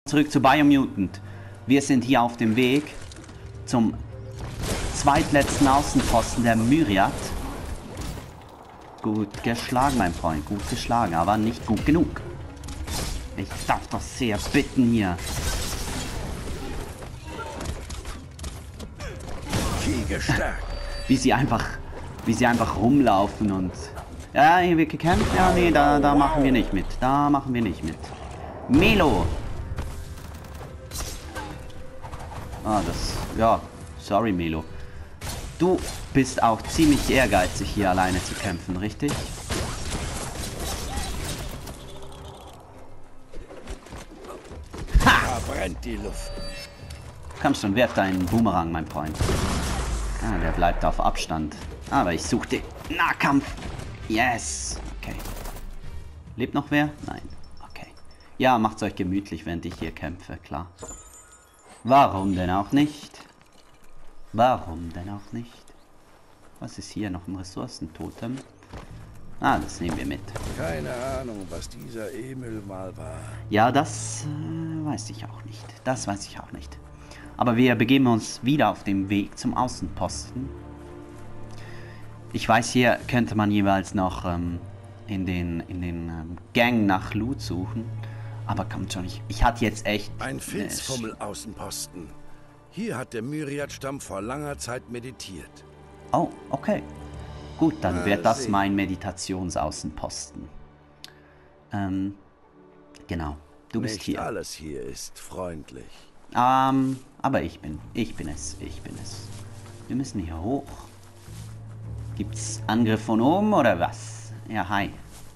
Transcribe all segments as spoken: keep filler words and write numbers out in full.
Zurück zu Biomutant. Wir sind hier auf dem Weg zum zweitletzten Außenposten der Myriad. Gut geschlagen, mein Freund. Gut geschlagen, aber nicht gut genug. Ich darf doch sehr bitten hier. Wie sie einfach, wie sie einfach rumlaufen und... Ja, hier wird gekämpft. Ja, nee, da, da machen wir nicht mit. Da machen wir nicht mit. Melo! Ah, das... Ja, sorry, Melo. Du bist auch ziemlich ehrgeizig, hier alleine zu kämpfen, richtig? Ha! Da brennt die Luft. Komm schon, werf deinen Boomerang, mein Freund. Ah, der bleibt auf Abstand. Aber ich suche den Nahkampf. Yes. Okay. Lebt noch wer? Nein. Okay. Ja, macht's euch gemütlich, während ich hier kämpfe, klar. Warum denn auch nicht? Warum denn auch nicht? Was ist hier noch ein Ressourcentotem? Ah, das nehmen wir mit. Keine Ahnung, was dieser Emil mal war. Ja, das äh, weiß ich auch nicht. Das weiß ich auch nicht. Aber wir begeben uns wieder auf dem Weg zum Außenposten. Ich weiß, hier könnte man jeweils noch ähm, in den, in den ähm, Gang nach Loot suchen. Aber kommt schon, ich, ich hatte jetzt echt... Ein Filzfummel-Außenposten. Hier hat der Myriad-Stamm vor langer Zeit meditiert. Oh, okay. Gut, dann Mal wird das sehen. mein Meditationsaußenposten. Ähm, genau. Du bist Nicht hier. alles hier ist freundlich. Ähm, aber ich bin, ich bin es, ich bin es. Wir müssen hier hoch. Gibt's Angriff von oben oder was? Ja, hi.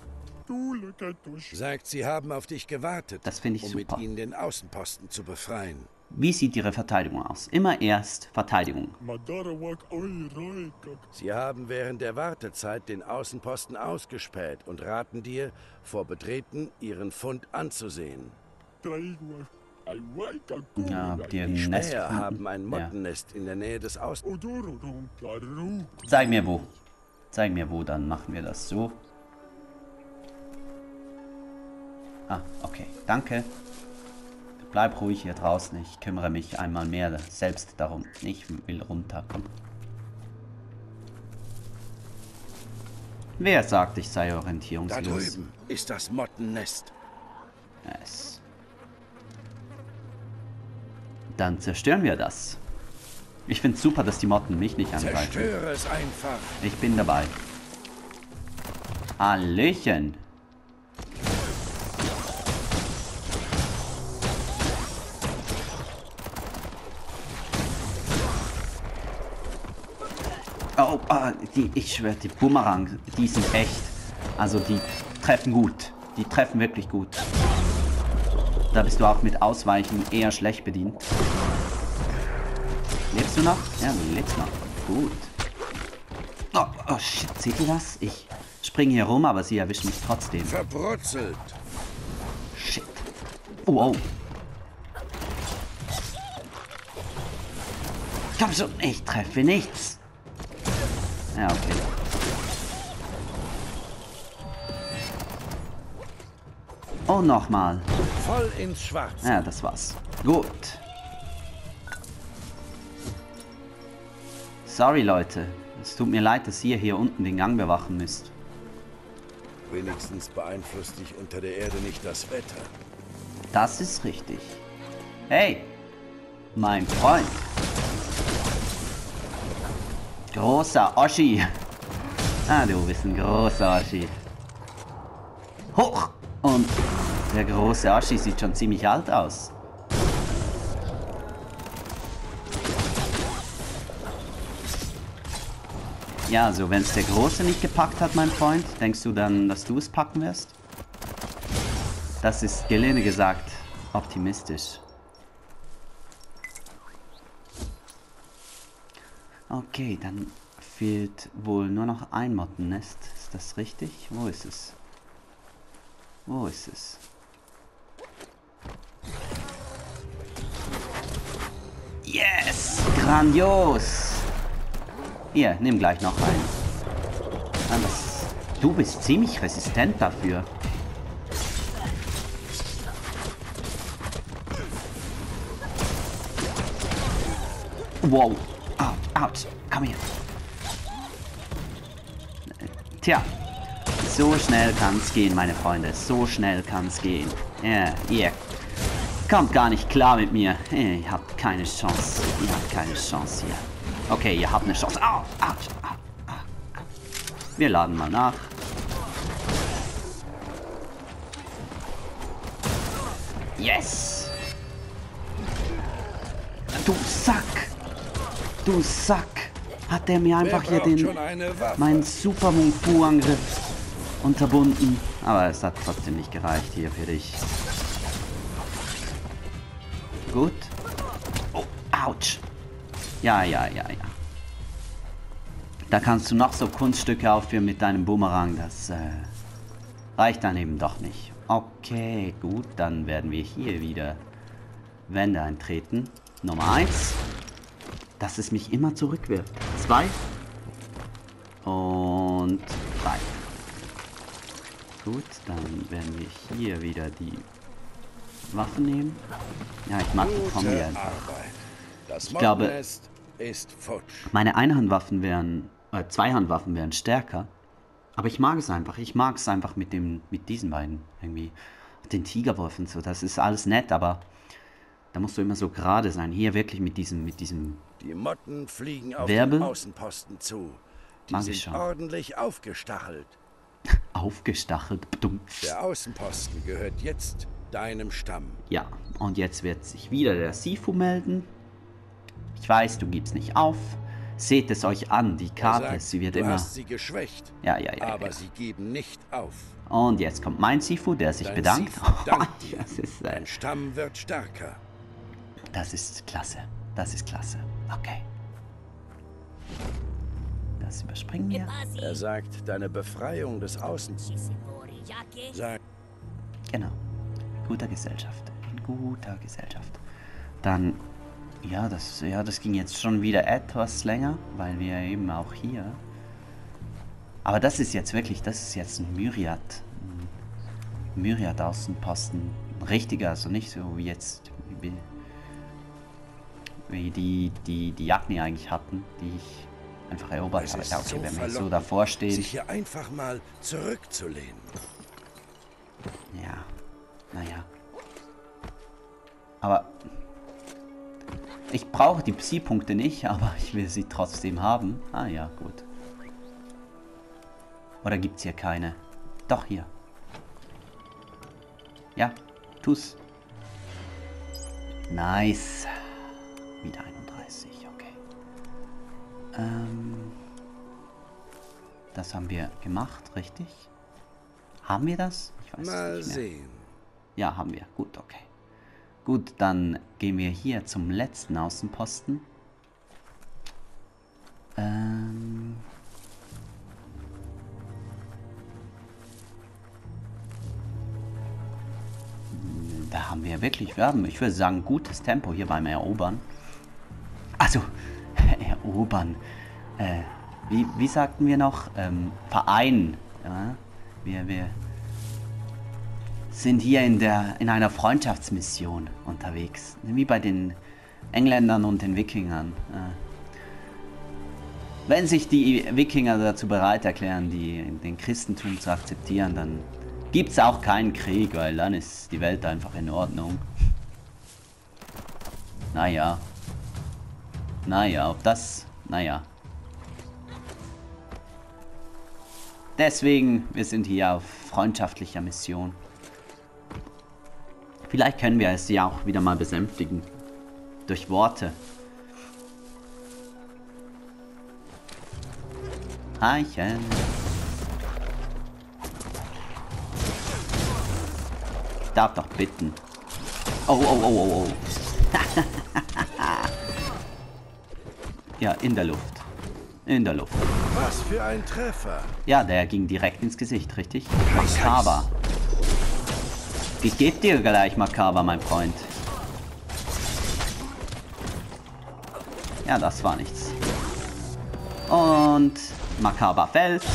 Sagt, sie haben auf dich gewartet, Das finde ich um super. mit ihnen den Außenposten zu befreien. Wie sieht Ihre Verteidigung aus? Immer erst Verteidigung. Sie haben während der Wartezeit den Außenposten ausgespäht und raten dir, vor Betreten ihren Fund anzusehen. Ja, habt ihr ein Die Nest Späher gefunden? haben ein Mottennest in der Nähe des Außen... Zeig mir wo. Zeig mir wo, dann machen wir das so. Ah, okay. Danke. Bleib ruhig hier draußen. Ich kümmere mich einmal mehr selbst darum. Ich will runterkommen. Wer sagt, ich sei Da orientierungslos? drüben ist das Mottennest. Yes. Dann zerstören wir das. Ich finde es super, dass die Motten mich nicht angreifen. Zerstöre es einfach. Ich bin dabei. Hallöchen. Oh, ah, die, ich schwöre, die Boomerang, die sind echt. Also die treffen gut. Die treffen wirklich gut. Da bist du auch mit Ausweichen eher schlecht bedient. Lebst du noch? Ja, du lebst noch. Gut. Oh, oh shit, seht ihr das? Ich springe hier rum, aber sie erwischen mich trotzdem. Verbrutzelt. Shit. Oh, oh. Komm schon, ich treffe nichts. Ja, okay. Oh, nochmal. Voll ins Schwarze. Ja, das war's. Gut. Sorry, Leute. Es tut mir leid, dass ihr hier unten den Gang bewachen müsst. Wenigstens beeinflusst dich unter der Erde nicht das Wetter. Das ist richtig. Hey, mein Freund. Großer Oschi. Ah, du bist ein großer Oschi. Hoch! Und der große Oschi sieht schon ziemlich alt aus. Ja, also wenn es der Große nicht gepackt hat, mein Freund, denkst du dann, dass du es packen wirst? Das ist, gelinde gesagt, optimistisch. Okay, dann fehlt wohl nur noch ein Mottennest. Ist das richtig? Wo ist es? Wo ist es? Yes! Grandios! Hier, nimm gleich noch einen. Ah, das, du bist ziemlich resistent dafür. Wow. Out, out. Komm her. Tja. So schnell kann's gehen, meine Freunde. So schnell kann's gehen. Ja, ihr kommt gar nicht klar mit mir. Ihr habt keine Chance. Ihr habt keine Chance hier. Okay, ihr habt eine Chance. Au, au, au, au. Wir laden mal nach. Yes! Du Sack! Du Sack! Hat der mir einfach hier den meinen Super Move Fu Angriff unterbunden. Aber es hat trotzdem nicht gereicht hier für dich. Gut. Oh, ouch. Ja, ja, ja, ja. Da kannst du noch so Kunststücke aufführen mit deinem Boomerang. Das äh, reicht dann eben doch nicht. Okay, gut. Dann werden wir hier wieder Wände eintreten. Nummer eins. Dass es mich immer zurückwirft. Zwei. Und drei. Gut, dann werden wir hier wieder die Waffen nehmen. Ja, ich mag die Kombi einfach. Ich glaube, meine Einhandwaffen wären, äh, Zweihandwaffen wären stärker. Aber ich mag es einfach. Ich mag es einfach mit dem, mit diesen beiden irgendwie. Den Tigerwolf und so. Das ist alles nett, aber da musst du immer so gerade sein. Hier wirklich mit diesem, mit diesem. Die Motten fliegen auf Wirbel. den Außenposten zu. Die Mag sind ich schon. ordentlich aufgestachelt. Aufgestachelt. Der Außenposten gehört jetzt deinem Stamm. Ja, und jetzt wird sich wieder der Sifu melden. Ich weiß, du gibst nicht auf. Seht es euch an, die Karte, sagt, sie wird du immer... hast sie geschwächt, Ja, ja, ja. aber ja. sie geben nicht auf. Und jetzt kommt mein Sifu, der sich Dein bedankt. Sifu dankt dir. das, ist, äh, Dein Stamm wird stärker. das ist klasse. Das ist klasse. Okay. Das überspringen wir. Er sagt, deine Befreiung des Außens. Sagt, Genau. Guter Gesellschaft. In guter Gesellschaft. Dann, ja das, ja, das ging jetzt schon wieder etwas länger, weil wir eben auch hier... Aber das ist jetzt wirklich, das ist jetzt ein Myriad. Ein Myriad-Außenposten. Ein richtiger, also nicht so wie jetzt, wie, wie die, die, die Jagni eigentlich hatten, die ich einfach erobert es habe. ist Ja, okay, so wenn wir so verlockend, davor stehen. sich hier einfach mal zurückzulehnen. Ja, naja. Aber ich brauche die Psi-Punkte nicht, aber ich will sie trotzdem haben. Ah ja, gut. Oder gibt's hier keine? Doch, hier. Ja, tu's. Nice. Wieder einunddreißig, okay. Ähm, das haben wir gemacht, richtig? Haben wir das? Ich weiß Mal es nicht mehr. sehen. Ja, haben wir. Gut, okay. Gut, dann gehen wir hier zum letzten Außenposten. Ähm... Da haben wir wirklich, wir haben, ich würde sagen, gutes Tempo hier beim Erobern. Also, erobern. Äh, wie, wie sagten wir noch? Ähm, Verein. Ja? Wir, wir sind hier in, der, in einer Freundschaftsmission unterwegs. Wie bei den Engländern und den Wikingern. Ja. Wenn sich die Wikinger dazu bereit erklären, die, den Christentum zu akzeptieren, dann gibt es auch keinen Krieg, weil dann ist die Welt einfach in Ordnung. Naja. Naja, ob das... Naja. Deswegen, wir sind hier auf freundschaftlicher Mission. Vielleicht können wir es ja auch wieder mal besänftigen. Durch Worte. Eichen. Ich darf doch bitten. Oh, oh, oh, oh, oh. Ja, in der Luft. In der Luft. Was für ein Treffer. Ja, der ging direkt ins Gesicht, richtig? Makaber. Wie geht dir gleich, Makaber, mein Freund? Ja, das war nichts. Und Makaber fällt.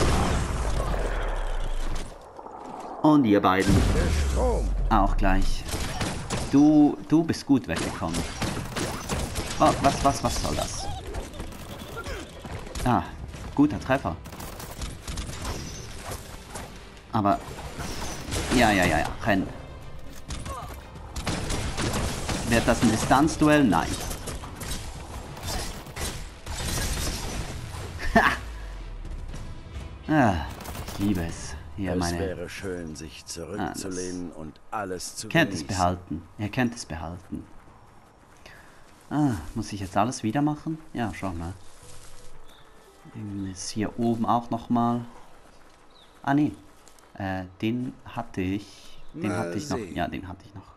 Und ihr beiden Der Strom. auch gleich. Du, du bist gut weggekommen. Oh, was, was, was soll das? Ah, guter Treffer. Aber... Ja, ja, ja, ja, renn. Wird das ein Distanzduell? Nein. Ha! Ah, ich liebe es. Hier es meine... wäre schön, sich zurückzulehnen ah, und alles zu Könnt genießen. es behalten. Ihr könnt es behalten. Ah, muss ich jetzt alles wieder machen? Ja, schau mal. Ist hier oben auch noch mal. Ah, nee. Äh, den hatte ich. Den mal hatte ich noch. sehen. Ja, den hatte ich noch.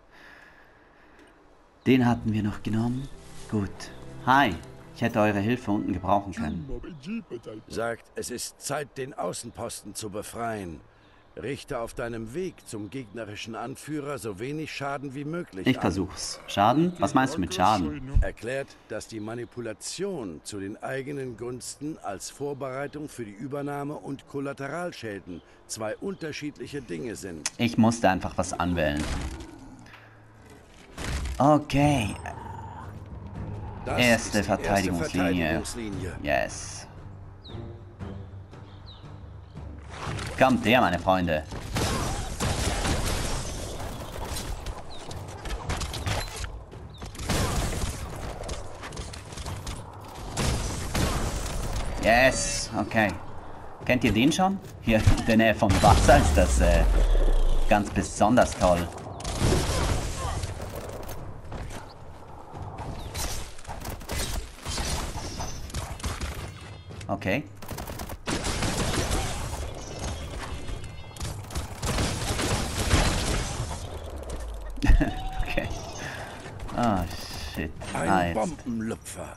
Den hatten wir noch genommen. Gut. Hi. Ich hätte eure Hilfe unten gebrauchen können. Sagt, es ist Zeit, den Außenposten zu befreien. Richte auf deinem Weg zum gegnerischen Anführer so wenig Schaden wie möglich Ich an. versuch's. Schaden? Was meinst du mit Schaden? Erklärt, dass die Manipulation zu den eigenen Gunsten als Vorbereitung für die Übernahme und Kollateralschäden zwei unterschiedliche Dinge sind. Ich musste einfach was anwählen. Okay. Das Erste ist die Verteidigungslinie. erste Verteidigungslinie. Yes. Kommt her, meine Freunde. Yes, okay. Kennt ihr den schon? Hier in der Nähe vom Wasser ist das äh, ganz besonders toll. Okay. Okay. Ah, shit. Ein Ah, jetzt. Bombenlupfer.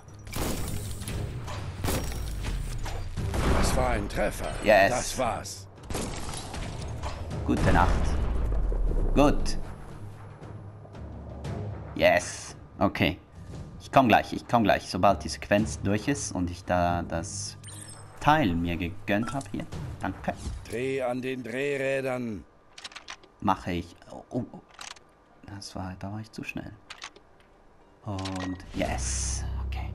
Das war ein Treffer. Yes. Das war's. Gute Nacht. Gut. Yes. Okay. Ich komm gleich, ich komm gleich, sobald die Sequenz durch ist und ich da das Teil mir gegönnt habe. Hier. Danke. Dreh an den Drehrädern. Mache ich. Oh, oh, oh. Das war, da war ich zu schnell. Und yes. Okay.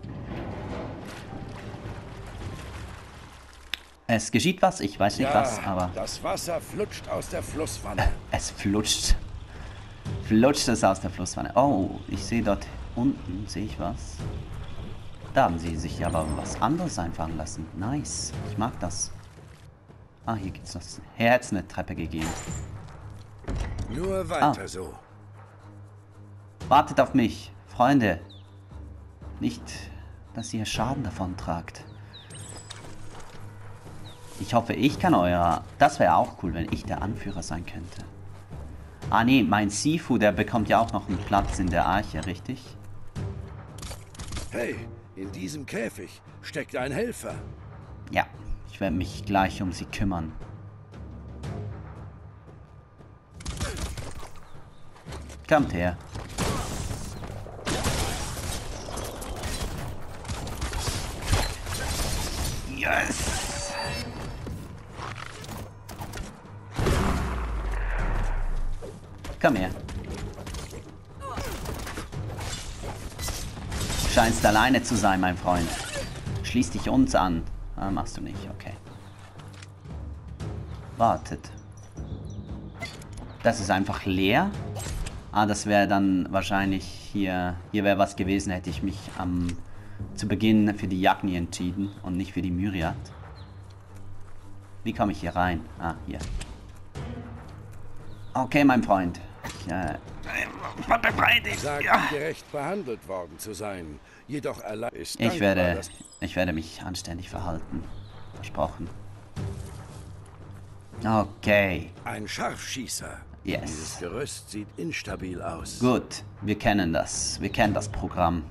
Es geschieht was, ich weiß nicht Ja, was, aber das Wasser flutscht aus der Flusswanne. es flutscht. Flutscht es aus der Flusswanne. Oh, ich sehe dort unten, sehe ich was. Da haben sie sich aber was anderes einfallen lassen. Nice, ich mag das. Ah, hier gibt's was. Hier hätte es eine Treppe gegeben. Nur weiter Ah. so. Wartet auf mich, Freunde. Nicht, dass ihr Schaden davon tragt. Ich hoffe, ich kann euer... Das wäre auch cool, wenn ich der Anführer sein könnte. Ah nee, mein Sifu, der bekommt ja auch noch einen Platz in der Arche, richtig? Hey, in diesem Käfig steckt ein Helfer. Ja, ich werde mich gleich um sie kümmern. Kommt her. Yes! Komm her. Scheinst alleine zu sein, mein Freund. Schließ dich uns an. Ah, machst du nicht, okay. Wartet. Das ist einfach leer. Ah, das wäre dann wahrscheinlich hier... Hier wäre was gewesen, hätte ich mich am... zu Beginn für die Jagni entschieden und nicht für die Myriad. Wie komme ich hier rein? Ah, hier. Okay, mein Freund. Ich, äh... Sagt, Ja. gerecht behandelt worden zu sein. Jedoch allein ist Ich dankbar, werde... dass Ich werde mich anständig verhalten. Versprochen. Okay. ein Scharfschießer. Yes. Dieses Gerüst sieht instabil aus. Gut, wir kennen das. Wir kennen das Programm.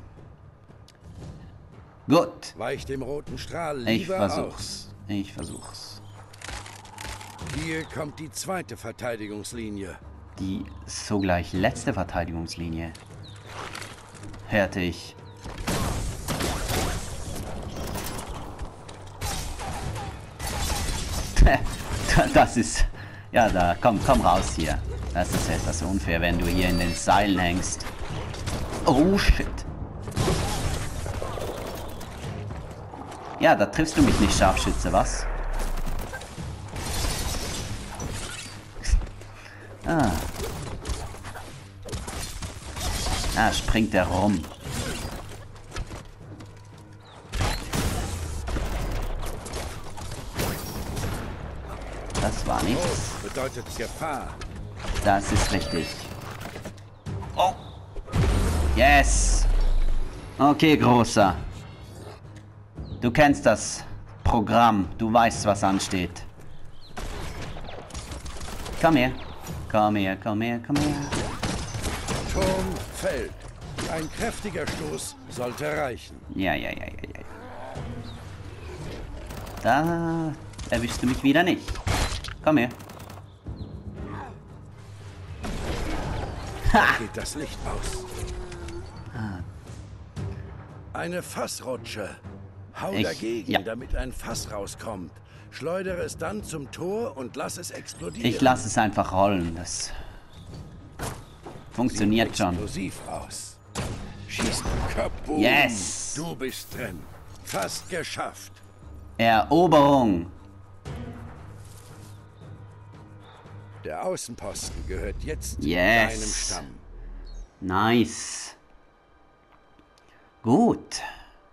Gut. Weicht dem roten Strahl Ich lieber versuch's. Ich versuch's. aus. Hier kommt die zweite Verteidigungslinie. Die sogleich letzte Verteidigungslinie. Hörte ich. Das ist... Ja, da, komm, komm raus hier. Das ist etwas unfair, wenn du hier in den Seilen hängst. Oh, shit. Ja, da triffst du mich nicht, Scharfschütze, was? Ah. Ah, springt er rum. Das war nichts. Bedeutet Gefahr. Das ist richtig. Oh. Yes. Okay, Großer. Du kennst das Programm. Du weißt, was ansteht. Komm her. Komm her, komm her, komm her. Turm fällt. Ein kräftiger Stoß sollte reichen. Ja, ja, ja, ja, ja. Da erwischst du mich wieder nicht. Komm her. Ha! Geht das Licht aus. Eine Fassrutsche. Hau Ich, dagegen, ja. damit ein Fass rauskommt. Schleudere es dann zum Tor und lass es explodieren. Ich lasse es einfach rollen. Das funktioniert Sieht schon. explosiv aus. Schießt. Kaboom. Yes. Du bist drin. Fast geschafft. Eroberung. Der Außenposten gehört jetzt Yes. deinem Stamm. Nice. Gut.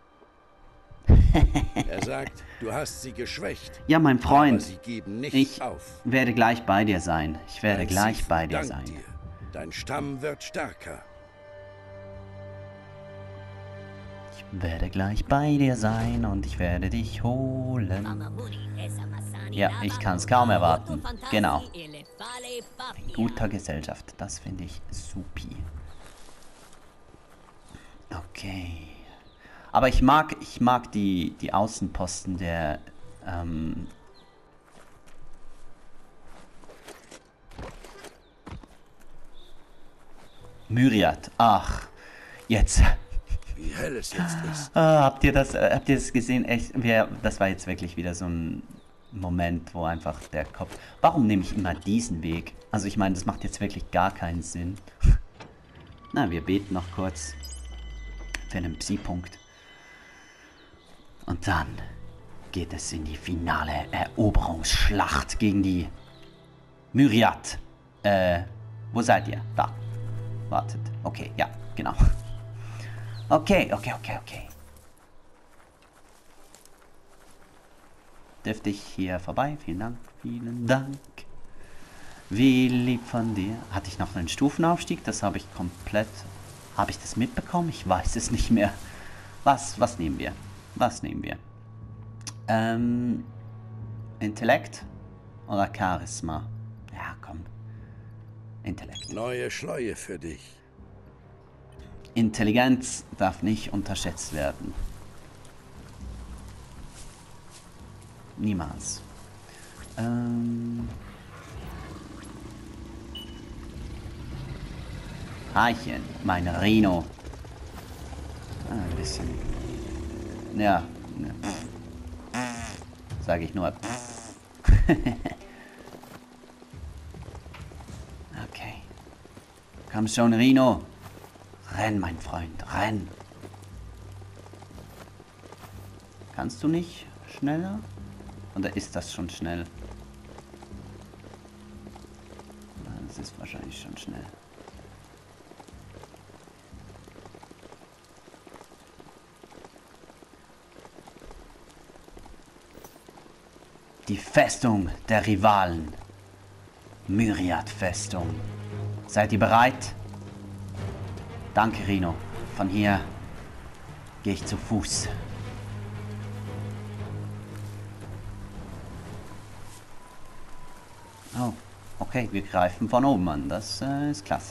Er sagt, du hast sie geschwächt. Ja, mein Aber Freund. sie geben nicht Ich auf. werde gleich bei dir sein. Ich werde Dein gleich Sieg bei dir dankt sein. dir. Dein Stamm wird stärker. Ich werde gleich bei dir sein und ich werde dich holen. Ja, ich kann es kaum erwarten. Genau. In guter Gesellschaft. Das finde ich supi. Okay. Aber ich mag, ich mag die, die Außenposten der ähm, Myriad. Ach, jetzt. Wie hell es jetzt ist. Ah, habt ihr das, äh, habt ihr das gesehen? Echt, wir, das war jetzt wirklich wieder so ein Moment, wo einfach der Kopf... Warum nehme ich immer diesen Weg? Also ich meine, das macht jetzt wirklich gar keinen Sinn. Na, wir beten noch kurz für einen Psi-Punkt. Und dann geht es in die finale Eroberungsschlacht gegen die Myriad. Äh, wo seid ihr? Da. Wartet. Okay, ja, genau. Okay, okay, okay, okay. Dürfte ich hier vorbei? Vielen Dank, vielen Dank. Wie lieb von dir. Hatte ich noch einen Stufenaufstieg? Das habe ich komplett... Habe ich das mitbekommen? Ich weiß es nicht mehr. Was, was nehmen wir? Was nehmen wir? Ähm... Intellekt oder Charisma? Ja, komm. Intellekt. Neue Schleue für dich. Intelligenz darf nicht unterschätzt werden. Niemals. Ähm... Eichen, mein Reno. Ah, ein bisschen. Ja. Ne. Sage ich nur. Okay. Komm schon, Reno. Renn, mein Freund, renn. Kannst du nicht schneller? Oder ist das schon schnell? Das ist wahrscheinlich schon schnell. Die Festung der Rivalen. Myriad-Festung. Seid ihr bereit? Danke, Reno. Von hier gehe ich zu Fuß. Oh, okay, wir greifen von oben an. Das äh, ist klasse.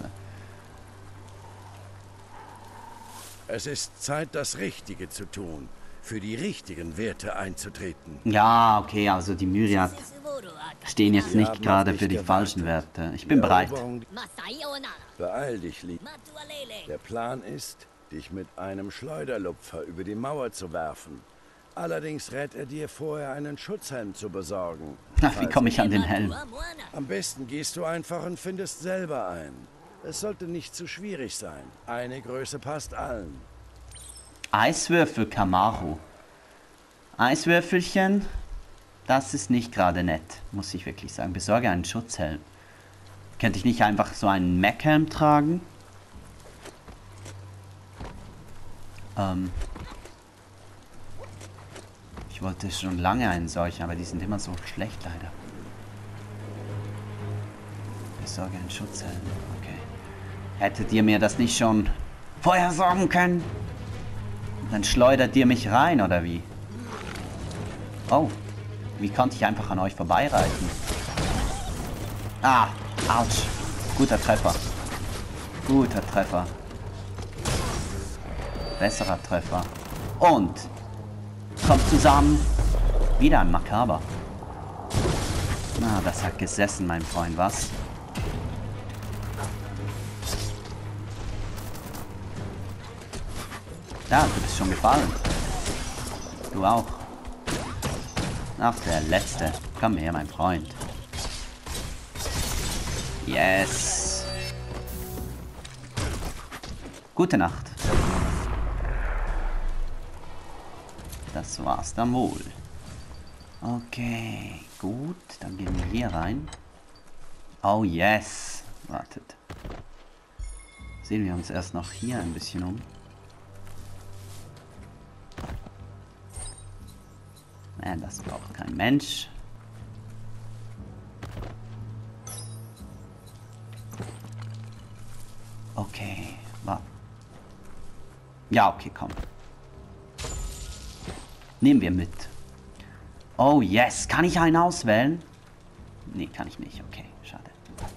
Es ist Zeit, das Richtige zu tun. Für die richtigen Werte einzutreten. Ja, okay, also die Myriad stehen jetzt Wir nicht haben gerade auf dich für die gewartet. falschen Werte. Ich Die bin bereit. Eroberung- Beeil dich, Lieb. Der Plan ist, dich mit einem Schleuderlupfer über die Mauer zu werfen. Allerdings rät er dir vorher, einen Schutzhelm zu besorgen. Ach, wie komme ich an den Helm? Am besten gehst du einfach und findest selber ein. Es sollte nicht zu schwierig sein. Eine Größe passt allen. Eiswürfel Camaro. Eiswürfelchen. Das ist nicht gerade nett, muss ich wirklich sagen. Besorge einen Schutzhelm. Könnte ich nicht einfach so einen Mech-Helm tragen? Ähm. Ich wollte schon lange einen solchen, aber die sind immer so schlecht leider. Besorge einen Schutzhelm. Okay. Hättet ihr mir das nicht schon vorher sagen können? Dann schleudert ihr mich rein, oder wie? Oh. Wie konnte ich einfach an euch vorbeireiten? Ah, ouch. Guter Treffer. Guter Treffer. Besserer Treffer. Und kommt zusammen. Wieder ein Makaber. Na, das hat gesessen, mein Freund, was? Ja, du bist schon gefallen. Du auch. Ach, der Letzte. Komm her, mein Freund. Yes. Gute Nacht. Das war's dann wohl. Okay, gut. Dann gehen wir hier rein. Oh, yes. Wartet. Sehen wir uns erst noch hier ein bisschen um. Nein, das braucht kein Mensch. Okay, warte. Ja, okay, komm. Nehmen wir mit. Oh, yes. Kann ich einen auswählen? Nee, kann ich nicht. Okay, schade.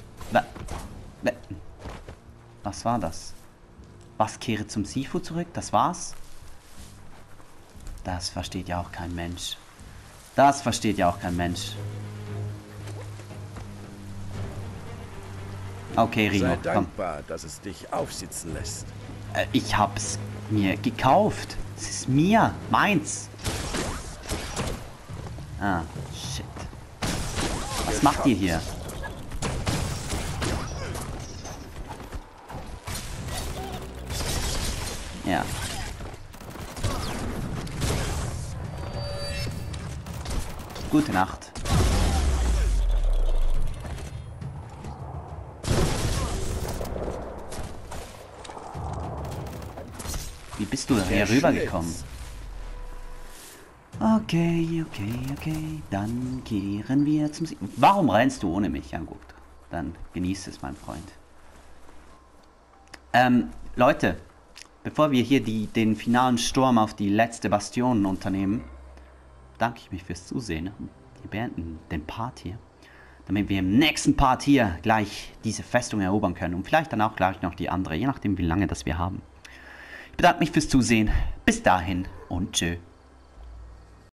Was war das? Was, kehre zum Sifu zurück? Das war's? Das versteht ja auch kein Mensch. Das versteht ja auch kein Mensch. Okay, Rino, Sei komm. dankbar, dass es dich aufsitzen lässt. Äh, ich hab's mir gekauft. Es ist mir. Meins. Ah, shit. Was macht ihr hier? Ja. Gute Nacht. Wie bist du hier rübergekommen? Okay, okay, okay. Dann kehren wir zum Sie. Warum rennst du ohne mich? Ja gut. Dann genießt es, mein Freund. Ähm, Leute, bevor wir hier die, den finalen Sturm auf die letzte Bastion unternehmen, danke ich mich fürs Zusehen. Wir beenden den Part hier, damit wir im nächsten Part hier gleich diese Festung erobern können und vielleicht dann auch gleich noch die andere, je nachdem wie lange das wir haben. Ich bedanke mich fürs Zusehen. Bis dahin und tschö.